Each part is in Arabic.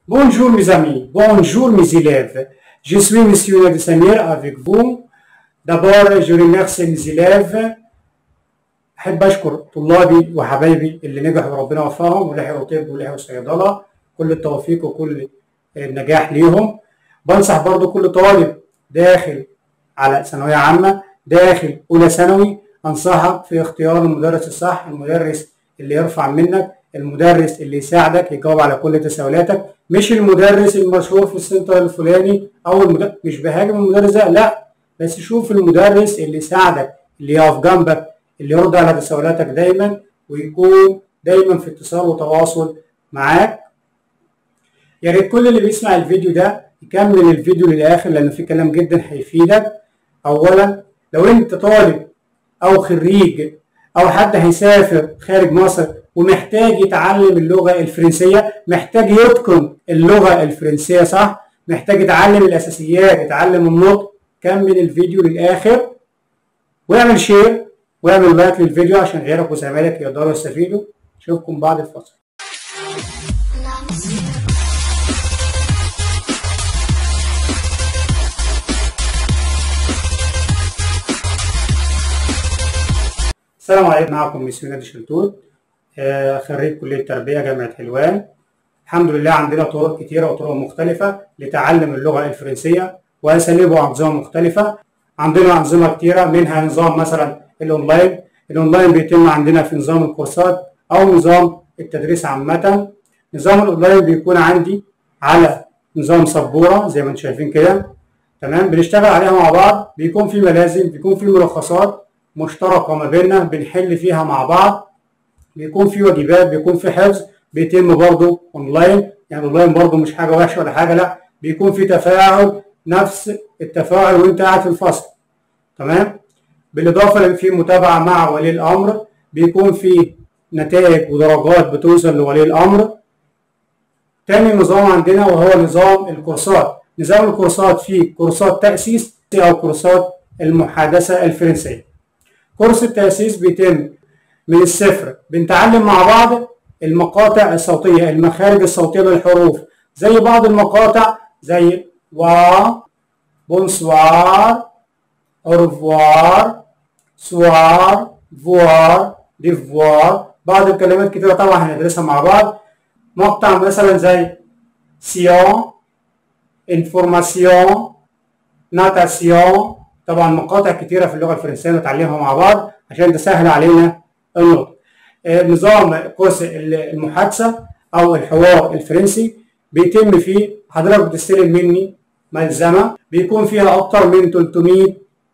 Bonjour mes amis, bonjour mes élèves. Je suis Monsieur Nadi Samir avec vous. D'abord, je remercie mes élèves. أحب أشكر طلابي وحبايبي اللي نجحوا وربنا وفقهم ولحقوا طب ولحقوا صيدلة. كل التوفيق وكل النجاح ليهم. بنصح برضو كل طالب داخل على ثانوية عامة، داخل أولى ثانوي، أنصحك في اختيار المدرس الصح، المدرس اللي يرفع منك، المدرس اللي يساعدك يجاوب على كل تساؤلاتك، مش المدرس المشهور في السنتر الفلاني أو مش بهاجم المدرس ده، لا، بس شوف المدرس اللي يساعدك، اللي يقف جنبك، اللي يرد على تساؤلاتك دايما، ويكون دايما في اتصال وتواصل معاك. يا ريت كل اللي بيسمع الفيديو ده يكمل الفيديو للآخر لأنه في كلام جدا هيفيدك. أولا، لو أنت طالب أو خريج أو حد هيسافر خارج مصر ومحتاج يتعلم اللغة الفرنسية، محتاج يتقن اللغة الفرنسية صح، محتاج يتعلم الأساسيات، يتعلم النطق، كمل الفيديو للآخر واعمل شير واعمل لايك للفيديو عشان غيرك وزمايلك يقدروا يستفيدوا. اشوفكم بعد الفاصل. السلام عليكم، معكم مستر نادي شلتوت، خريج كلية تربية جامعة حلوان. الحمد لله عندنا طرق كتيرة وطرق مختلفة لتعلم اللغة الفرنسية وأساليب وأنظمة مختلفة. عندنا أنظمة كتيرة، منها نظام مثلا الأونلاين. الأونلاين بيتم عندنا في نظام الكورسات أو نظام التدريس عامة. نظام الأونلاين بيكون عندي على نظام سبورة زي ما انتم شايفين كده، تمام، بنشتغل عليها مع بعض، بيكون في ملازم، بيكون في ملخصات مشتركة ما بيننا بنحل فيها مع بعض، بيكون في واجبات، بيكون في حفظ، بيتم برضه اونلاين. يعني اونلاين برضه مش حاجة وحشة ولا حاجة، لا، بيكون في تفاعل، نفس التفاعل وانت قاعد في الفصل، تمام. بالاضافة في متابعة مع ولي الامر، بيكون في نتائج ودرجات بتوصل لولي الامر. تاني نظام عندنا وهو نظام الكورسات. نظام الكورسات فيه كورسات تأسيس او كورسات المحادثة الفرنسية. كورس التأسيس بيتم من الصفر، بنتعلم مع بعض المقاطع الصوتية، المخارج الصوتية للحروف، زي بعض المقاطع زي وا، بونسوار، اورفوار، سوار، فوار، ديفوار. بعض الكلمات كتيرة طبعا هندرسها مع بعض. مقطع مثلا زي سيون، انفورماسيون، ناتاسيون. طبعا مقاطع كتيرة في اللغة الفرنسية نتعلمها مع بعض عشان تسهل علينا النطق. نظام كورس المحادثة أو الحوار الفرنسي بيتم فيه حضرتك بتستلم مني ملزمة بيكون فيها أكتر من 300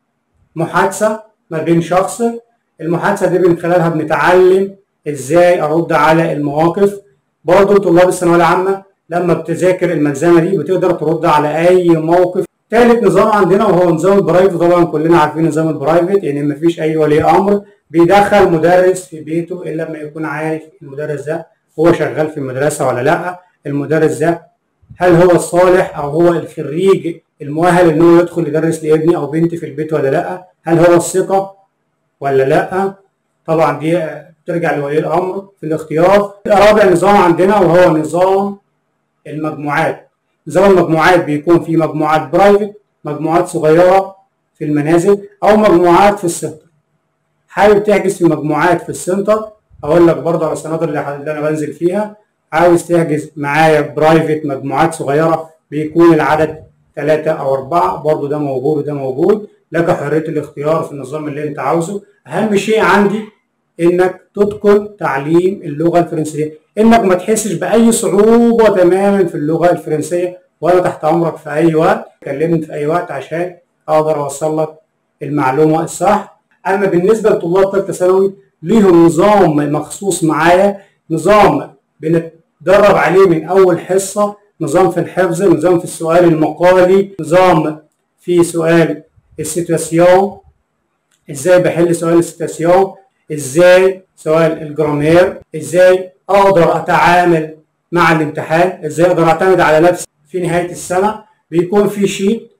محادثة ما بين شخص. المحادثة دي من خلالها بنتعلم إزاي أرد على المواقف. برضه طلاب الثانوية العامة لما بتذاكر الملزمة دي بتقدر ترد على أي موقف. ثالث نظام عندنا وهو نظام البرايفت. طبعا كلنا عارفين نظام البرايفت، يعني مفيش أي ولي أمر بيدخل مدرس في بيته إلا لما يكون عارف المدرس ده هو شغال في المدرسة ولا لأ، المدرس ده هل هو الصالح أو هو الخريج المؤهل إن هو يدخل يدرس لابني أو بنتي في البيت ولا لأ، هل هو الثقة ولا لأ. طبعا دي بترجع لولي الأمر في الاختيار. رابع نظام عندنا وهو نظام المجموعات. نظام المجموعات بيكون في مجموعات برايفت، مجموعات صغيرة في المنازل أو مجموعات في السنتر. حابب تحجز في مجموعات في السنتر، أقول لك برضه على السناتر اللي أنا بنزل فيها. عاوز تحجز معايا برايفت مجموعات صغيرة بيكون العدد 3 أو 4، برضه ده موجود وده موجود، لك حرية الاختيار في النظام اللي أنت عاوزه. أهم شيء عندي إنك تتقن تعليم اللغة الفرنسية، إنك ما تحسش بأي صعوبة تماما في اللغة الفرنسية، وأنا تحت أمرك في أي وقت، كلمني في أي وقت عشان أقدر أوصل لك المعلومة الصح. أما بالنسبة لطلاب ثالثة ثانوي ليهم نظام مخصوص معايا، نظام بنتدرب عليه من أول حصة، نظام في الحفظ، نظام في السؤال المقالي، نظام في سؤال السيتواسيون، إزاي بحل سؤال السيتواسيون، إزاي سؤال الجرامير، إزاي أقدر أتعامل مع الامتحان، إزاي أقدر أعتمد على نفسي في نهاية السنة. بيكون في شيت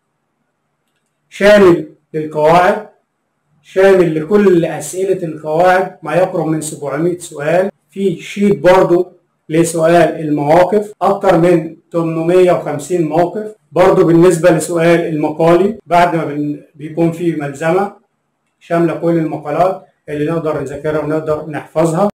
شامل للقواعد، شامل لكل أسئلة القواعد، ما يقرب من 700 سؤال. في شيت برضو لسؤال المواقف أكتر من 850 موقف. برضو بالنسبة لسؤال المقالي بعد ما بيكون فيه ملزمة شاملة كل المقالات اللي نقدر نذاكرها ونقدر نحفظها.